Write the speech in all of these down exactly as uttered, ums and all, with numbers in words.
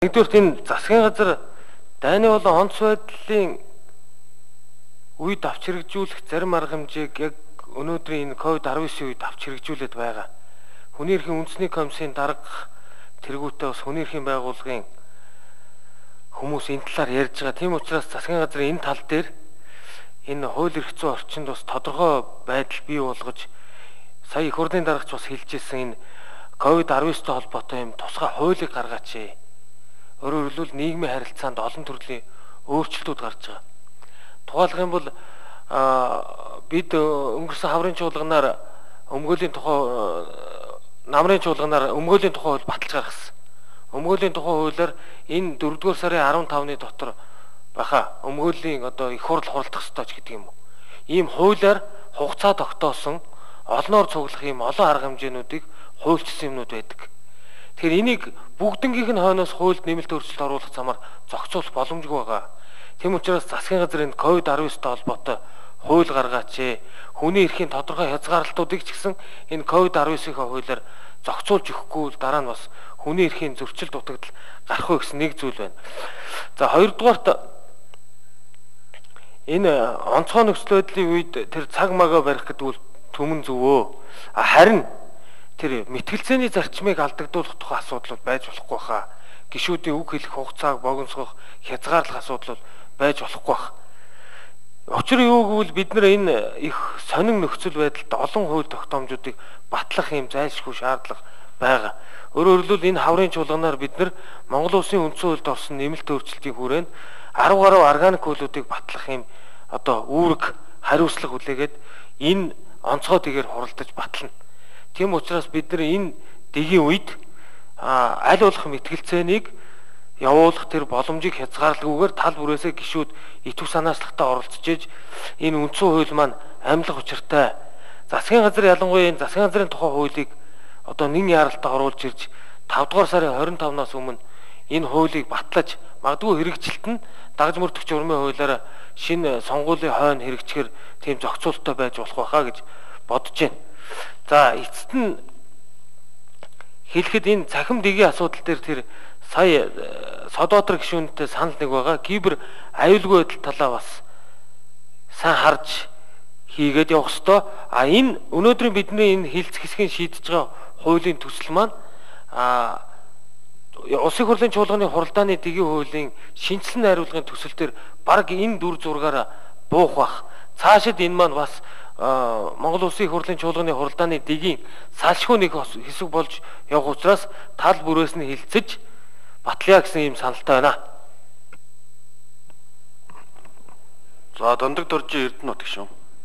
Нэгдүгürt энэ засгийн газар дайны болон онц байдлын үед авч хэрэгжүүлэх зарим арга хэмжээг яг өнөөдрийн энэ ковид десятдесятийн үед авч хэрэгжүүлээд байгаа. Хүний эрхийн үндэсний комиссийн дарга тэргүүтээ бас хүний эрхийн байгууллагын хүмүүс энэ талаар ярьж байгаа. Тийм учраас засгийн газар энэ тал дээр энэ хууль эрх зүйн орчинд бас тодорхой байдал бий болгож сая их хурлын даргач бас хэлжсэн энэ ковид десяттай холбоотой юм тусгай хуулийг гаргаач. Өөрөөр хэлбэл нийгмийн харилцаанд олон төрлийн өөрчлөлтүүд гарч байгаа. Тухайлх юм бол бид өнгөрсөн хаврын чуулганаар өмгөөлийн тухай намрын чуулганаар өмгөөлийн тухай хууль баталж гаргасан. Өмгөөлийн тухай хуулиар энэ дөрөвдүгээр сарын арван тавны дотор баха өмгөөлийн одоо их хурл хуралдах ёстой ч гэдэг юм уу. Ийм хуулиар хугацаа тогтоосон олноор цуглах ийм олон арга хэмжээнүүдийг хуульчсан юмнууд байдаг. Тэгэхээр энийг бүгднгийнх нь хойноос хуульд нэмэлт өөрчлөлт оруулах замаар зохицуулах боломжгүй байгаа. Тийм учраас засгийн газар энэ ковид десяттай холбоотой хууль гаргаач. Хүний эрхийн тодорхой хязгаарлалтуудыг ч гэсэн энэ ковид десятийн хуулиар зохицуулж өгөхгүй бол дараа нь бас хүний эрхийн зөрчил дутагдал гарах вэ гэсэн нэг зүйл байна. За хоёрдугаарт энэ онцгой нөхцөл байдлын үед тэр цаг магаа барих гэдэг бол түмэн зөвөө. Харин тэр мэтгэлцээний зарчмыг алдагдуулах тухай асуудал байж болохгүй хаа. Гишүүдийн үг хэлэх хугацааг богиносгох хязгаарлах асуудал байж болохгүй хаа. Учир юу гэвэл бид нар энэ их сонин нөхцөл байдалд олон хууль тогтоомжуудыг батлах юм зайлшгүй шаардлага байгаа. Өөрөөр хэлбэл энэ хаврын чуулганаар бид нар Монгол Улсын үндсэн хуульд орсон нэмэлт өөрчлөлтийн хүрээнд арав гаруй органик хуулиудыг батлах юм одоо үүрэг хариуцлага хүлээгээд энэ онцгой дэгээр хуралдаж батлана. Тийм учраас бид нар энэ дэгийн үед аль болох мэтгэлцээнийг явуулах тэр боломжийг хязгаарлалгүйгээр тал бүрээсээ гишүүд итвэх санаачлагтай оролцож иж энэ үндсэн хууль маань амьлах учиртай. Засгийн газар ялангуяа энэ засгийн газрын тухай хуулийг одоо нэн яралтай оруулж ирж тавд дугаар сарын хорин тавнаас өмнө энэ хуулийг батлаж магадгүй хэрэгжилт нь дагж мөрдөх журмын хуулиараа шинэ сонгуулийн хойно хэрэгжихэр тийм зохицуулттай байж болох байхаа гэж бодож байна. За эцэст нь хэлэхэд энэ цахим дэгийн асуудал дээр тэр сая Содотор гишүүнтэй санал нэг байгаа. Кибер аюулгүй байдал талаа бас сайн харж хийгээд явах ёстой. А энэ өнөөдрийн бидний энэ хилцэх хэсгийн шийдэж байгаа хуулийн төсөл маань а Улсын хурлын чуулганы хуралдааны дэгийн хуулийн шинжилсэн найруулгын төсөл дээр баг энэ дүр зургаараа буух бах. Цаашид энэ маань бас Монгол Улсын хурлын чуулганы хуралдааны дэгийн салшгүй нэг хэсэг болж явах учраас тал бүрээс нь хилцэж батлая гэсэн юм саналтай байна. За Дондог доржийн Эрдэнэт гишүүн.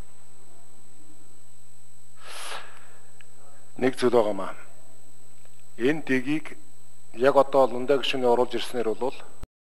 Нэг зүйл байгаамаа. Энэ дэгийг яг одоо Лундаа гишүүний оруулж ирснээр бол